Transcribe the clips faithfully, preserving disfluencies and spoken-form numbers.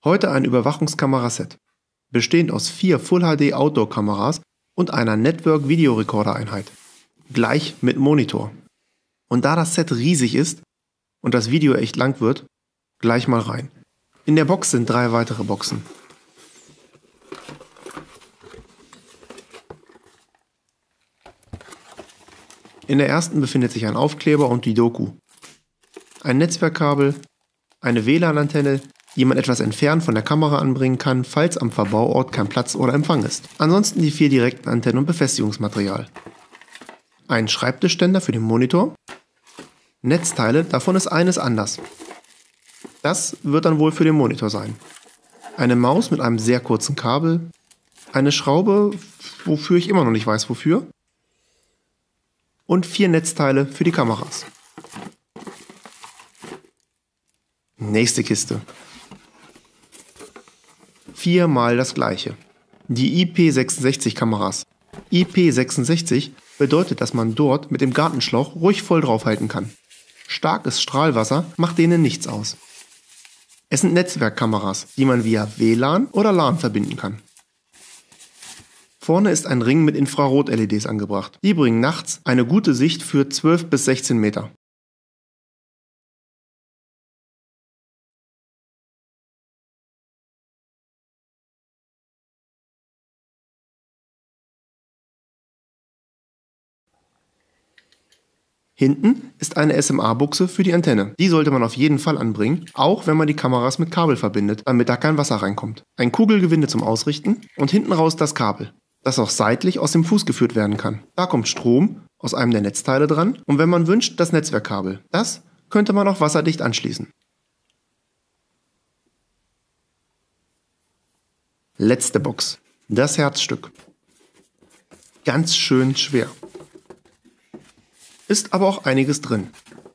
Heute ein Überwachungskameraset, bestehend aus vier Full H D Outdoor-Kameras und einer Network-Videorekorder-Einheit, gleich mit Monitor. Und da das Set riesig ist und das Video echt lang wird, gleich mal rein. In der Box sind drei weitere Boxen. In der ersten befindet sich ein Aufkleber und die Doku. Ein Netzwerkkabel, eine W L A N-Antenne, die man etwas entfernt von der Kamera anbringen kann, falls am Verbauort kein Platz oder Empfang ist. Ansonsten die vier direkten Antennen und Befestigungsmaterial. Ein Schreibtischständer für den Monitor. Netzteile, davon ist eines anders. Das wird dann wohl für den Monitor sein. Eine Maus mit einem sehr kurzen Kabel. Eine Schraube, wofür ich immer noch nicht weiß wofür. Und vier Netzteile für die Kameras. Nächste Kiste. Viermal das gleiche. Die I P sechsundsechzig Kameras. I P sechsundsechzig bedeutet, dass man dort mit dem Gartenschlauch ruhig voll draufhalten kann. Starkes Strahlwasser macht denen nichts aus. Es sind Netzwerkkameras, die man via W L A N oder LAN verbinden kann. Vorne ist ein Ring mit Infrarot-L E Ds angebracht. Die bringen nachts eine gute Sicht für zwölf bis sechzehn Meter. Hinten ist eine S M A-Buchse für die Antenne. Die sollte man auf jeden Fall anbringen, auch wenn man die Kameras mit Kabel verbindet, damit da kein Wasser reinkommt. Ein Kugelgewinde zum Ausrichten und hinten raus das Kabel, das auch seitlich aus dem Fuß geführt werden kann. Da kommt Strom aus einem der Netzteile dran und wenn man wünscht, das Netzwerkkabel. Das könnte man auch wasserdicht anschließen. Letzte Box. Das Herzstück. Ganz schön schwer. Ist aber auch einiges drin.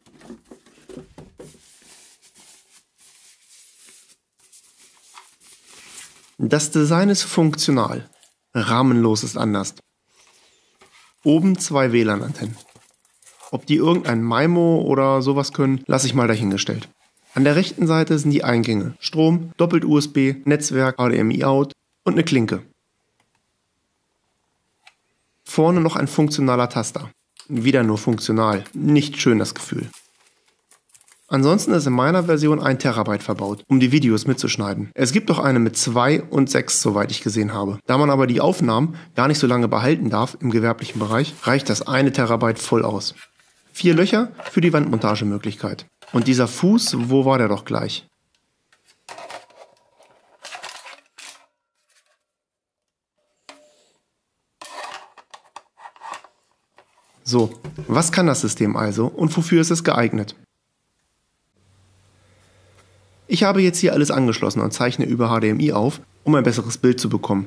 Das Design ist funktional. Rahmenlos ist anders. Oben zwei W L A N-Antennen. Ob die irgendein MIMO oder sowas können, lasse ich mal dahingestellt. An der rechten Seite sind die Eingänge. Strom, doppelt U S B, Netzwerk, H D M I-Out und eine Klinke. Vorne noch ein funktionaler Taster. Wieder nur funktional. Nicht schön das Gefühl. Ansonsten ist in meiner Version ein Terabyte verbaut, um die Videos mitzuschneiden. Es gibt auch eine mit zwei und sechs, soweit ich gesehen habe. Da man aber die Aufnahmen gar nicht so lange behalten darf im gewerblichen Bereich, reicht das eine Terabyte voll aus. Vier Löcher für die Wandmontagemöglichkeit. Und dieser Fuß, wo war der doch gleich? So, was kann das System also und wofür ist es geeignet? Ich habe jetzt hier alles angeschlossen und zeichne über H D M I auf, um ein besseres Bild zu bekommen.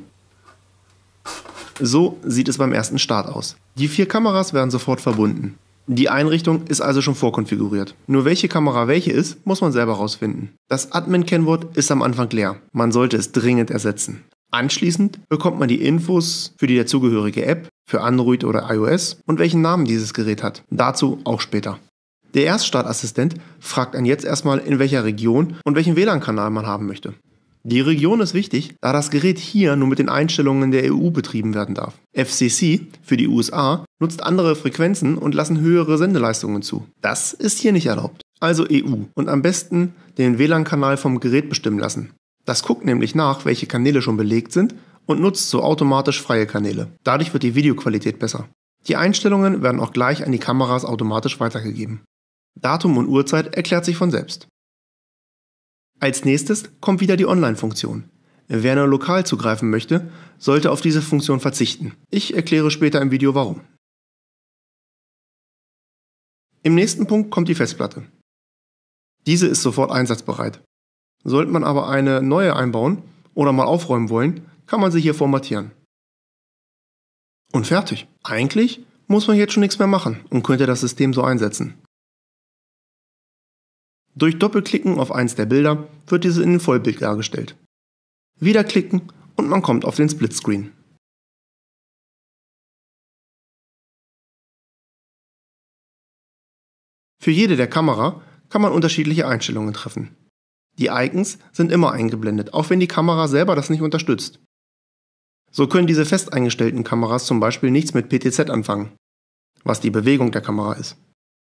So sieht es beim ersten Start aus. Die vier Kameras werden sofort verbunden. Die Einrichtung ist also schon vorkonfiguriert. Nur welche Kamera welche ist, muss man selber rausfinden. Das Admin-Kennwort ist am Anfang leer. Man sollte es dringend ersetzen. Anschließend bekommt man die Infos für die dazugehörige App, für Android oder iOS und welchen Namen dieses Gerät hat. Dazu auch später. Der Erststartassistent fragt einen jetzt erstmal, in welcher Region und welchen W L A N-Kanal man haben möchte. Die Region ist wichtig, da das Gerät hier nur mit den Einstellungen der E U betrieben werden darf. F C C für die U S A nutzt andere Frequenzen und lassen höhere Sendeleistungen zu. Das ist hier nicht erlaubt. Also E U und am besten den W L A N-Kanal vom Gerät bestimmen lassen. Das guckt nämlich nach, welche Kanäle schon belegt sind und nutzt so automatisch freie Kanäle. Dadurch wird die Videoqualität besser. Die Einstellungen werden auch gleich an die Kameras automatisch weitergegeben. Datum und Uhrzeit erklärt sich von selbst. Als nächstes kommt wieder die Online-Funktion. Wer nur lokal zugreifen möchte, sollte auf diese Funktion verzichten. Ich erkläre später im Video warum. Im nächsten Punkt kommt die Festplatte. Diese ist sofort einsatzbereit. Sollte man aber eine neue einbauen oder mal aufräumen wollen, kann man sie hier formatieren. Und fertig. Eigentlich muss man jetzt schon nichts mehr machen und könnte das System so einsetzen. Durch Doppelklicken auf eins der Bilder wird diese in den Vollbild dargestellt. Wieder klicken und man kommt auf den Splitscreen. Für jede der Kamera kann man unterschiedliche Einstellungen treffen. Die Icons sind immer eingeblendet, auch wenn die Kamera selber das nicht unterstützt. So können diese fest eingestellten Kameras zum Beispiel nichts mit P T Z anfangen, was die Bewegung der Kamera ist.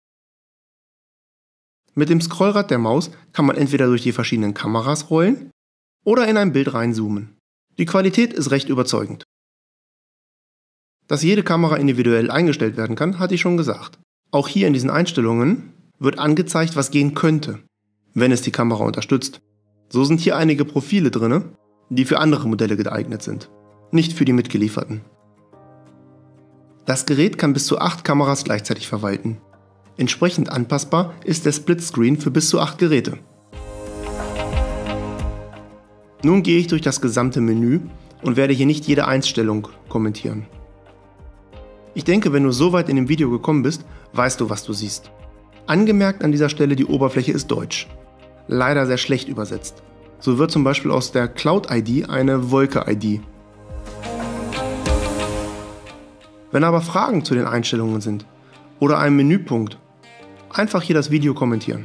Mit dem Scrollrad der Maus kann man entweder durch die verschiedenen Kameras rollen oder in ein Bild reinzoomen. Die Qualität ist recht überzeugend. Dass jede Kamera individuell eingestellt werden kann, hatte ich schon gesagt. Auch hier in diesen Einstellungen wird angezeigt, was gehen könnte, wenn es die Kamera unterstützt. So sind hier einige Profile drin, die für andere Modelle geeignet sind, nicht für die mitgelieferten. Das Gerät kann bis zu acht Kameras gleichzeitig verwalten. Entsprechend anpassbar ist der Splitscreen für bis zu acht Geräte. Nun gehe ich durch das gesamte Menü und werde hier nicht jede Einstellung kommentieren. Ich denke, wenn du so weit in dem Video gekommen bist, weißt du, was du siehst. Angemerkt an dieser Stelle, die Oberfläche ist deutsch. Leider sehr schlecht übersetzt. So wird zum Beispiel aus der Cloud-I D eine Wolke-I D. Wenn aber Fragen zu den Einstellungen sind oder einem Menüpunkt, einfach hier das Video kommentieren.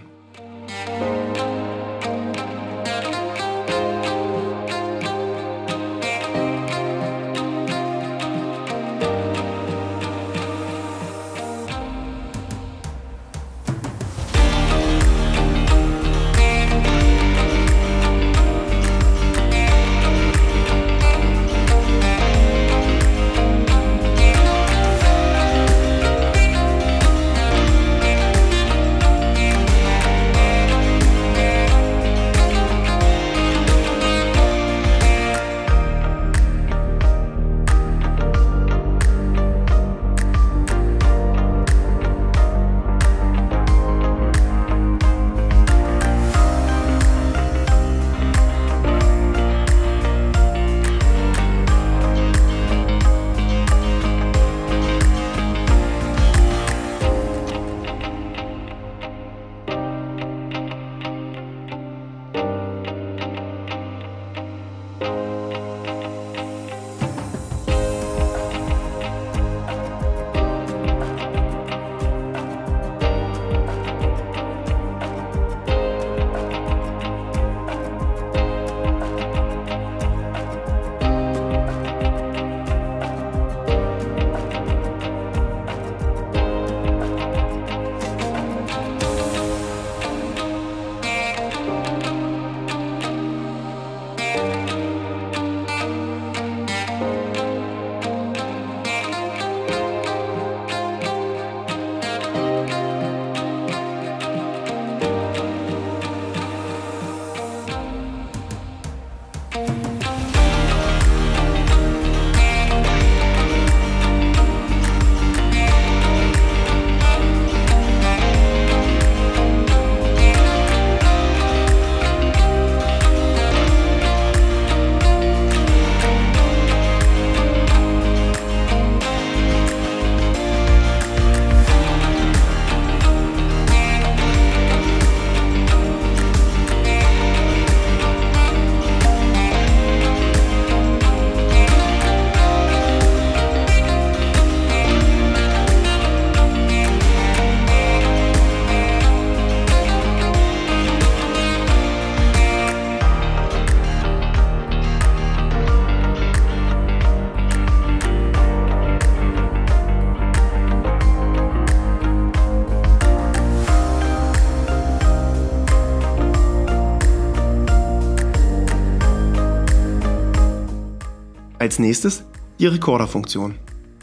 Als nächstes die Recorder-Funktion.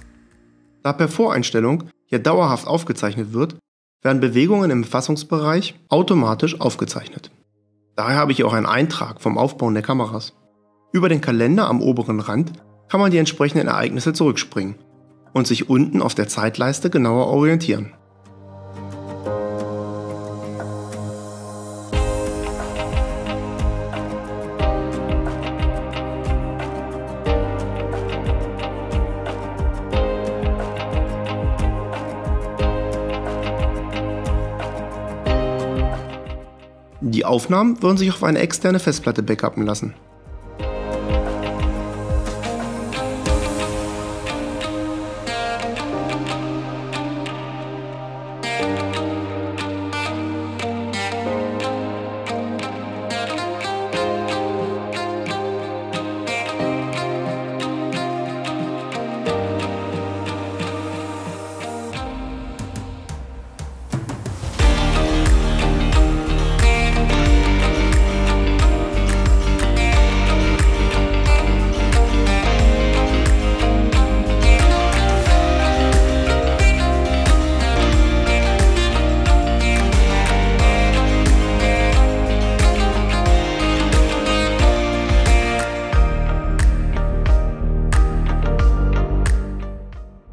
Da per Voreinstellung ja dauerhaft aufgezeichnet wird, werden Bewegungen im Fassungsbereich automatisch aufgezeichnet. Daher habe ich auch einen Eintrag vom Aufbauen der Kameras. Über den Kalender am oberen Rand kann man die entsprechenden Ereignisse zurückspringen und sich unten auf der Zeitleiste genauer orientieren. Die Aufnahmen würden sich auf eine externe Festplatte backuppen lassen.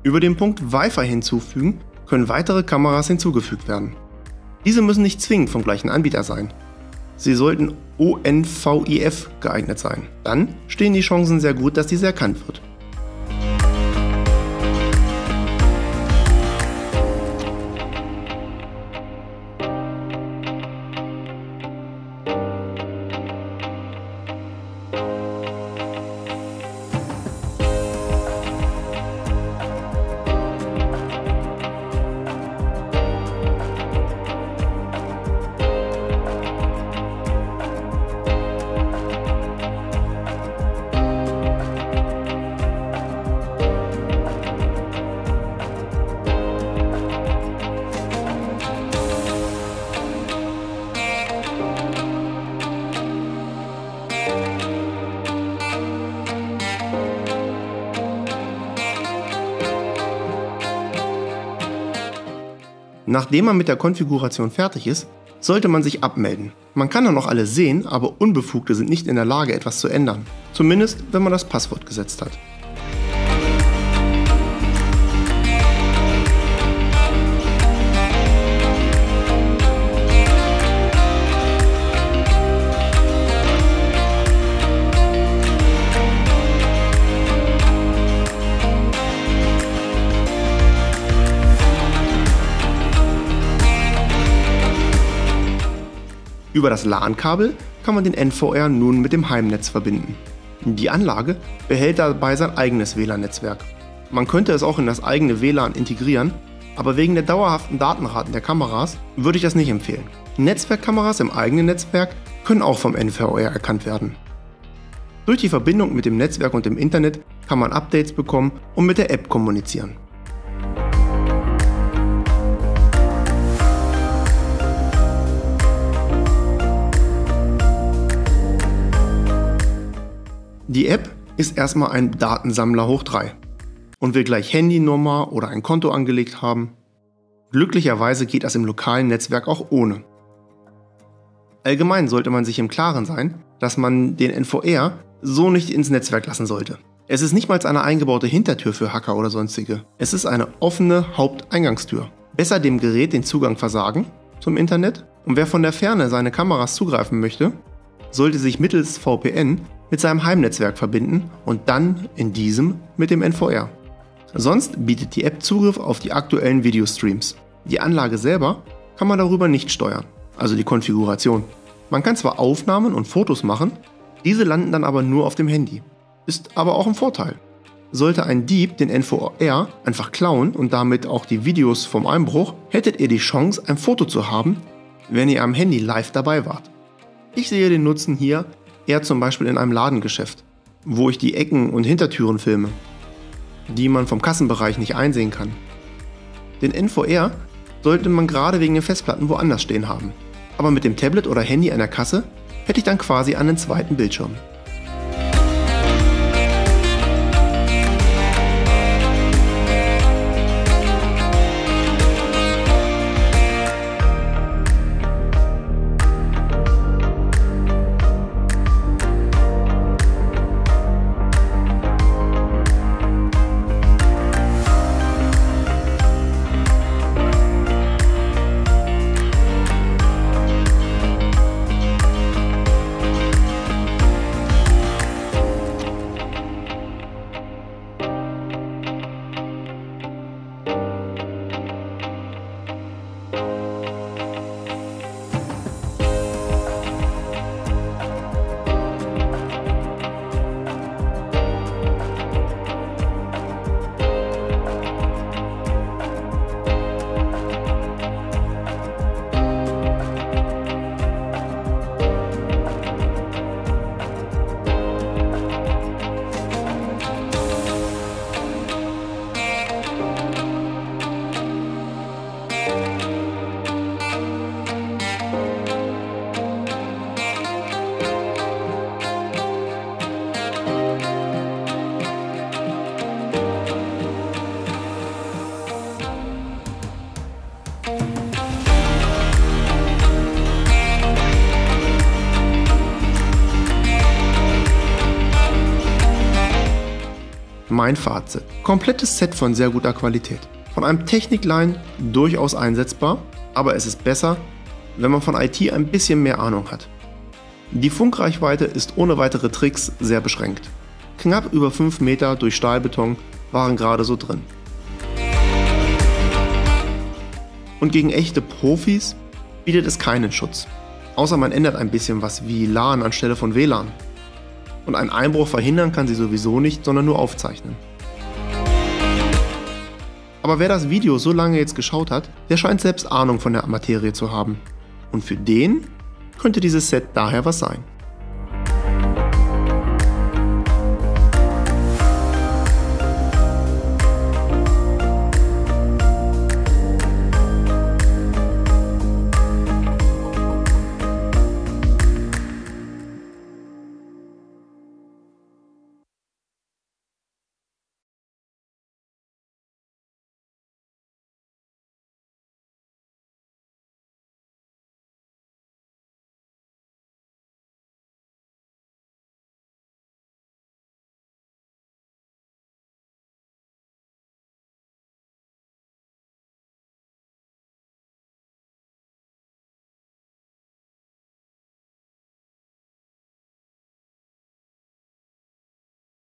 Über den Punkt Wi-Fi hinzufügen können weitere Kameras hinzugefügt werden. Diese müssen nicht zwingend vom gleichen Anbieter sein. Sie sollten O N V I F geeignet sein. Dann stehen die Chancen sehr gut, dass diese erkannt wird. Nachdem man mit der Konfiguration fertig ist, sollte man sich abmelden. Man kann dann noch alles sehen, aber Unbefugte sind nicht in der Lage, etwas zu ändern. Zumindest, wenn man das Passwort gesetzt hat. Über das LAN-Kabel kann man den N V R nun mit dem Heimnetz verbinden. Die Anlage behält dabei sein eigenes W L A N-Netzwerk. Man könnte es auch in das eigene W L A N integrieren, aber wegen der dauerhaften Datenraten der Kameras würde ich das nicht empfehlen. Netzwerkkameras im eigenen Netzwerk können auch vom N V R erkannt werden. Durch die Verbindung mit dem Netzwerk und dem Internet kann man Updates bekommen und mit der App kommunizieren. Die App ist erstmal ein Datensammler hoch drei und will gleich Handynummer oder ein Konto angelegt haben. Glücklicherweise geht das im lokalen Netzwerk auch ohne. Allgemein sollte man sich im Klaren sein, dass man den N V R so nicht ins Netzwerk lassen sollte. Es ist nicht mal eine eingebaute Hintertür für Hacker oder sonstige. Es ist eine offene Haupteingangstür. Besser dem Gerät den Zugang versagen zum Internet, und wer von der Ferne seine Kameras zugreifen möchte, sollte sich mittels V P N mit seinem Heimnetzwerk verbinden und dann in diesem mit dem N V R. Sonst bietet die App Zugriff auf die aktuellen Videostreams. Die Anlage selber kann man darüber nicht steuern, also die Konfiguration. Man kann zwar Aufnahmen und Fotos machen, diese landen dann aber nur auf dem Handy. Ist aber auch ein Vorteil. Sollte ein Dieb den N V R einfach klauen und damit auch die Videos vom Einbruch, hättet ihr die Chance, ein Foto zu haben, wenn ihr am Handy live dabei wart. Ich sehe den Nutzen hier eher zum Beispiel in einem Ladengeschäft, wo ich die Ecken und Hintertüren filme, die man vom Kassenbereich nicht einsehen kann. Den N V R sollte man gerade wegen den Festplatten woanders stehen haben, aber mit dem Tablet oder Handy an der Kasse hätte ich dann quasi einen zweiten Bildschirm. Mein Fazit: komplettes Set von sehr guter Qualität. Von einem Technikline durchaus einsetzbar, aber es ist besser, wenn man von I T ein bisschen mehr Ahnung hat. Die Funkreichweite ist ohne weitere Tricks sehr beschränkt. Knapp über fünf Meter durch Stahlbeton waren gerade so drin. Und gegen echte Profis bietet es keinen Schutz. Außer man ändert ein bisschen was wie LAN anstelle von W L A N. Und einen Einbruch verhindern kann sie sowieso nicht, sondern nur aufzeichnen. Aber wer das Video so lange jetzt geschaut hat, der scheint selbst Ahnung von der Materie zu haben. Und für den könnte dieses Set daher was sein.